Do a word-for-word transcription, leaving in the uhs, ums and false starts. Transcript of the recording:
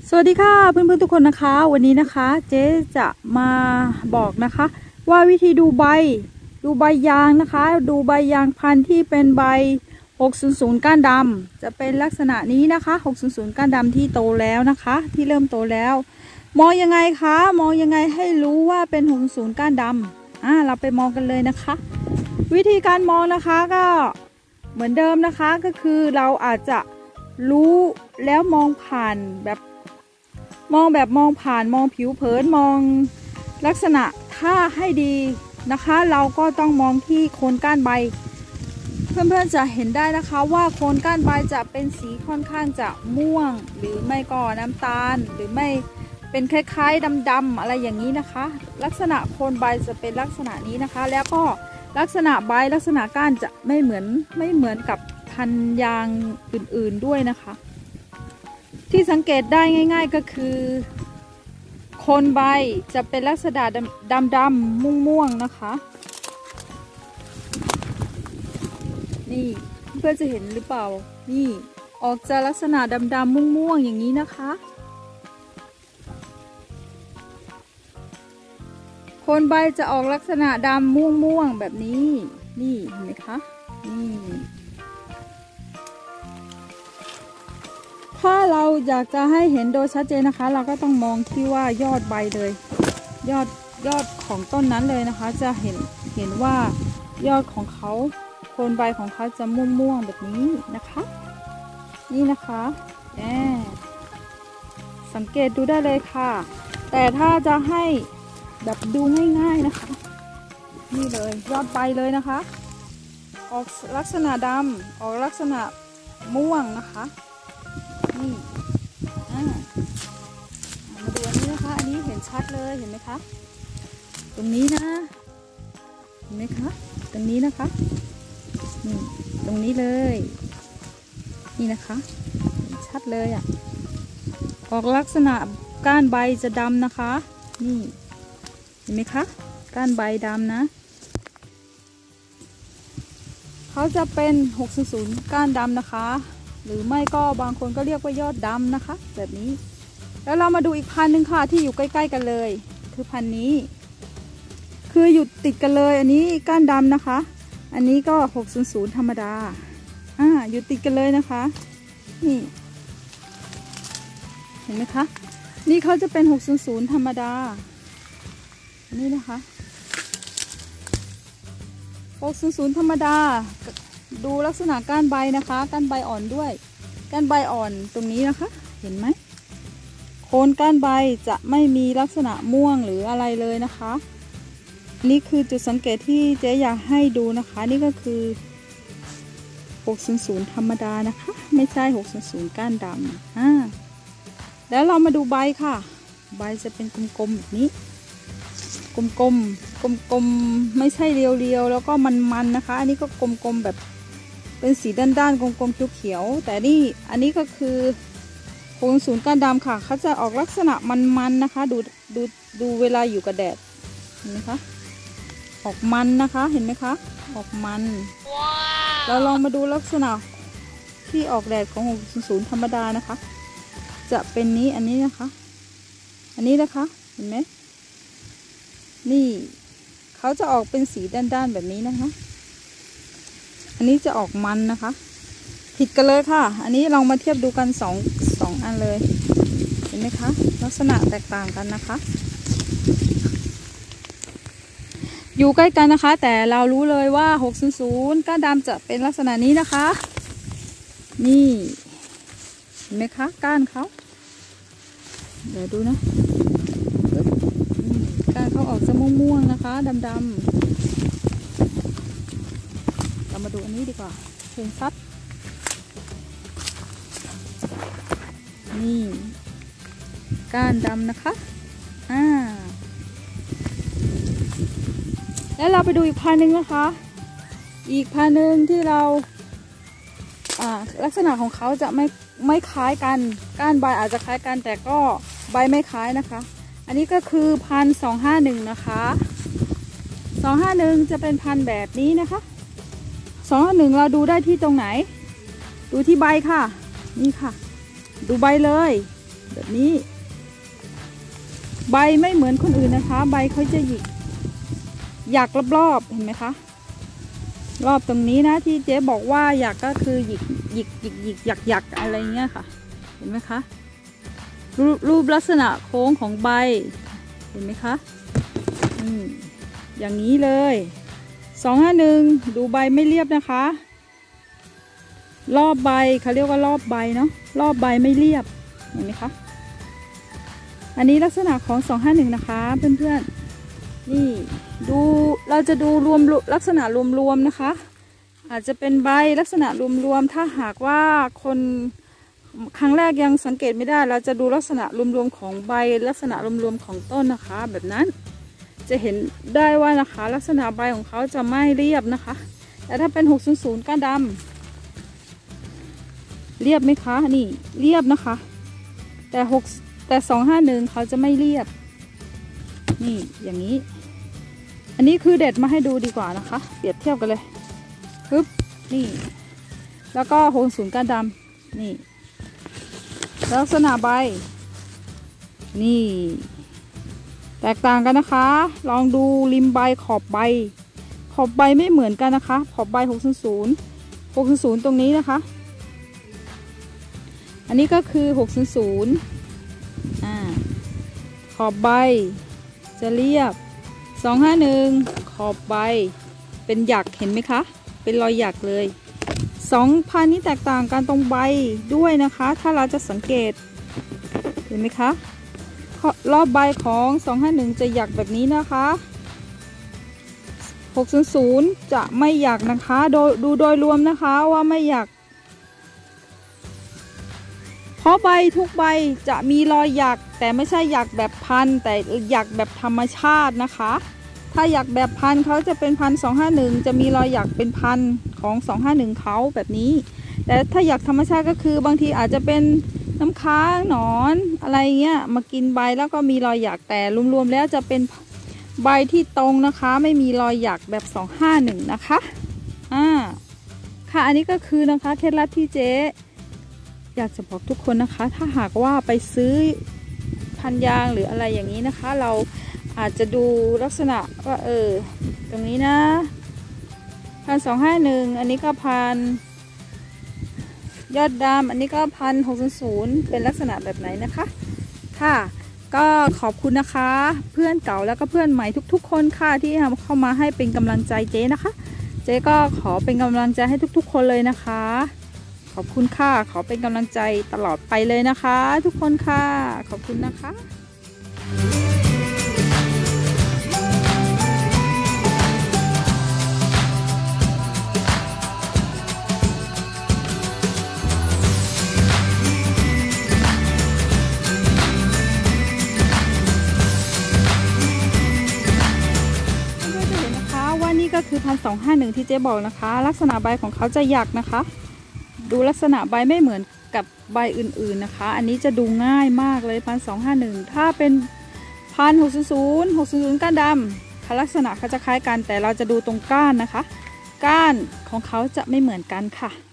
สวัสดีค่ะเพื่อนๆทุกคนนะคะวันนี้นะคะเจ๊จะมาบอกนะคะว่าวิธีดูใบดูใบยางนะคะดูใบยางพันธุ์ที่เป็นใบหกศูนย์ศูนย์ก้านดำจะเป็นลักษณะนี้นะคะหกศูนย์ศูนย์ก้านดำที่โตแล้วนะคะที่เริ่มโตแล้วมองยังไงคะมองยังไงให้รู้ว่าเป็นหกศูนย์ศูนย์ก้านดำอ่าเราไปมองกันเลยนะคะวิธีการมองนะคะก็เหมือนเดิมนะคะก็คือเราอาจจะรู้แล้วมองผ่านแบบมองแบบมองผ่านมองผิวเผินมองลักษณะถ้าให้ดีนะคะเราก็ต้องมองที่โคนก้านใบเพื่อนๆจะเห็นได้นะคะว่าโคนก้านใบจะเป็นสีค่อนข้างจะม่วงหรือไม่ก็น้ำตาลหรือไม่เป็นคล้ายๆดำๆอะไรอย่างนี้นะคะลักษณะโคนใบจะเป็นลักษณะนี้นะคะแล้วก็ลักษณะใบลักษณะก้านจะไม่เหมือนไม่เหมือนกับพันธุ์ยางอื่นๆด้วยนะคะที่สังเกตได้ง่ายๆก็คือโคนใบจะเป็นลักษณะดำดำม่วงม่วงนะคะนี่เพื่อนจะเห็นหรือเปล่านี่ออกจะลักษณะดำดำม่วงม่วงอย่างนี้นะคะโคนใบจะออกลักษณะดำม่วงม่วงแบบนี้นี่เห็นไหมคะนี่ถ้าเราอยากจะให้เห็นโดยชัดเจนนะคะเราก็ต้องมองที่ว่ายอดใบเลยยอดยอดของต้นนั้นเลยนะคะจะเห็นเห็นว่ายอดของเขาโคนใบของเขาจะม่วงม่วงแบบนี้นะคะนี่นะคะแอบสังเกตดูได้เลยค่ะแต่ถ้าจะให้แบบดูง่ายๆนะคะนี่เลยยอดใบเลยนะคะออกลักษณะดำออกลักษณะม่วงนะคะนี่มาดูอันนี้นะคะอันนี้เห็นชัดเลยเห็นไหมคะตรงนี้นะเห็นไหมคะตรงนี้นะคะนี่ตรงนี้เลยนี่นะคะเห็นชัดเลยอ่ะออกลักษณะก้านใบจะดำนะคะนี่เห็นไหมคะก้านใบดำนะเขาจะเป็นหกศูนย์ศูนย์ก้านดำนะคะหรือไม่ก็บางคนก็เรียกว่ายอดดำนะคะแบบนี้แล้วเรามาดูอีกพันธุ์หนึ่งค่ะที่อยู่ใกล้ๆกันเลยคือพันธุ์นี้คืออยู่ติดกันเลยอันนี้ก้านดำนะคะอันนี้ก็หกศูนย์ศูนย์ธรรมดาอ่าอยู่ติดกันเลยนะคะนี่เห็นไหมคะนี่เขาจะเป็นหกศูนย์ศูนย์ธรรมดานี่นะคะหกศูนย์ศูนย์ธรรมดาดูลักษณะก้านใบนะคะก้านใบอ่อนด้วยก้านใบอ่อนตรงนี้นะคะเห็นไหมโคนก้านใบจะไม่มีลักษณะม่วงหรืออะไรเลยนะคะนี่คือจุดสังเกตที่เจ๊อยากให้ดูนะคะนี่ก็คือหกศูนย์ศูนย์ธรรมดานะคะไม่ใช่หกศูนย์ศูนย์ก้านดำอ่าแล้วเรามาดูใบค่ะใบจะเป็นกลมๆแบบนี้กลมๆกลมๆไม่ใช่เรียวๆแล้วก็มันๆนะคะอันนี้ก็กลมๆแบบเป็นสีด้านๆกลมๆเขียวๆแต่นี่อันนี้ก็คือหกศูนย์ก้านดำค่ะเขาจะออกลักษณะมันๆนะคะดูดูดูเวลาอยู่กับแดดเห็นไหมคะออกมันนะคะเห็นไหมคะออกมัน wow. เราลองมาดูลักษณะที่ออกแดดของหกศูนย์ธรรมดานะคะจะเป็นนี้อันนี้นะคะอันนี้นะคะเห็นไหมนี่เขาจะออกเป็นสีด้านๆแบบนี้นะคะอันนี้จะออกมันนะคะผิดกันเลยค่ะอันนี้ลองมาเทียบดูกันสองสองอันเลยเห็นไหมคะลักษณะแตกต่างกันนะคะอยู่ใกล้กันนะคะแต่เรารู้เลยว่าหกศูนย์ศูนย์ก้านดำจะเป็นลักษณะนี้นะคะนี่เห็นไหมคะก้านเขาเดี๋ยวดูนะก้านเขาออกจะม่วงๆนะคะดำๆเรามาดูอันนี้ดีกว่าเห็นชัดนี่ก้านดำนะคะอ่าแล้วเราไปดูอีกพันธุ์หนึ่งนะคะอีกพันธุ์หนึ่งที่เราอ่าลักษณะของเขาจะไม่ไม่คล้ายกันก้านใบอาจจะคล้ายกันแต่ก็ใบไม่คล้ายนะคะอันนี้ก็คือพันสองห้าหนึ่งนะคะสองห้าหนึ่งจะเป็นพันธุ์แบบนี้นะคะสองห้าหนึ่งเราดูได้ที่ตรงไหนดูที่ใบค่ะนี่ค่ะดูใบเลยแบบนี้ใบไม่เหมือนคนอื่นนะคะใบเขาจะหยิกหยักรอบๆเห็นไหมคะรอบตรงนี้นะที่เจ๊บอกว่าหยักก็คือหยิกหยิกหยิกหยิกหยักหยักอะไรเงี้ยค่ะเห็นไหมคะรูปรูปลักษณะโค้งของใบเห็นไหมคะอืมอย่างนี้เลยสองห้าหนึ่งดูใบไม่เรียบนะคะรอบใบเขาเรียกว่ารอบใบเนาะรอบใบไม่เรียบเห็นไหมคะอันนี้ลักษณะของสองห้าหนึ่งนะคะเพื่อนๆนี่ดูเราจะดูรวมลักษณะรวมๆนะคะอาจจะเป็นใบลักษณะรวมๆถ้าหากว่าคนครั้งแรกยังสังเกตไม่ได้เราจะดูลักษณะรวมๆของใบลักษณะรวมๆของต้นนะคะแบบนั้นจะเห็นได้ว่านะคะลักษณะใบของเขาจะไม่เรียบนะคะแต่ถ้าเป็นหกศูนย์ศูนย์ก้านดำเรียบไหมคะนี่เรียบนะคะแต่หกแต่สองห้าหนึ่งเขาจะไม่เรียบนี่อย่างนี้อันนี้คือเด็ดมาให้ดูดีกว่านะคะเปรียบเทียบกันเลยปึ๊บนี่แล้วก็หกศูนย์ก้านดำนี่ลักษณะใบนี่แตกต่างกันนะคะลองดูริมใบขอบใบขอบใบไม่เหมือนกันนะคะขอบใบหกศูนย์ศูนย์ หกศูนย์ศูนย์ตรงนี้นะคะอันนี้ก็คือหกศูนย์ศูนย์อ่าขอบใบจะเรียบสองห้าหนึ่งขอบใบเป็นหยักเห็นไหมคะเป็นรอยหยักเลยสองพันนี้แตกต่างกันตรงใบด้วยนะคะถ้าเราจะสังเกตเห็นไหมคะรอบใบของสองห้าหนึ่งจะหยักแบบนี้นะคะหกศูนย์ศูนย์จะไม่หยักนะคะโดยดูโดยรวมนะคะว่าไม่หยักเพราะใบทุกใบจะมีรอยหยักแต่ไม่ใช่หยักแบบพันแต่หยักแบบธรรมชาตินะคะถ้าหยักแบบพันเขาจะเป็นพันสองห้าหนึ่งจะมีรอยหยักเป็นพันของสองห้าหนึ่งเขาแบบนี้แต่ถ้าหยักธรรมชาติก็คือบางทีอาจจะเป็นน้ำค้างหนอนอะไรเงี้ยมากินใบแล้วก็มีรอยหยักแต่รวมๆแล้วจะเป็นใบที่ตรงนะคะไม่มีรอยหยักแบบสองห้าหนึ่งนะคะอ่าค่ะอันนี้ก็คือนะคะเคล็ดลับที่เจ๊อยากจะบอกทุกคนนะคะถ้าหากว่าไปซื้อพันยางหรืออะไรอย่างนี้นะคะเราอาจจะดูลักษณะว่าเออตรงนี้นะพันสองห้าหนึ่งอันนี้ก็พันยอดดำอันนี้ก็พันหกศูนย์เป็นลักษณะแบบไหนนะคะค่ะก็ขอบคุณนะคะเพื่อนเก่าแล้วก็เพื่อนใหม่ทุกๆคนค่ะที่เข้ามาให้เป็นกำลังใจเจ๊นะคะเจ๊ก็ขอเป็นกำลังใจให้ทุกๆคนเลยนะคะขอบคุณค่ะขอเป็นกำลังใจตลอดไปเลยนะคะทุกคนค่ะขอบคุณนะคะ ก็คือพันสองห้าหนึ่งที่เจ๊บอกนะคะลักษณะใบของเขาจะหยักนะคะดูลักษณะใบไม่เหมือนกับใบอื่นๆนะคะอันนี้จะดูง่ายมากเลยพันสองห้าหนึ่งถ้าเป็นพันหกศูนย์ศูนย์หกศูนย์ศูนย์ก้านดำลักษณะเขาจะคล้ายกันแต่เราจะดูตรงก้านนะคะก้านของเขาจะไม่เหมือนกันค่ะ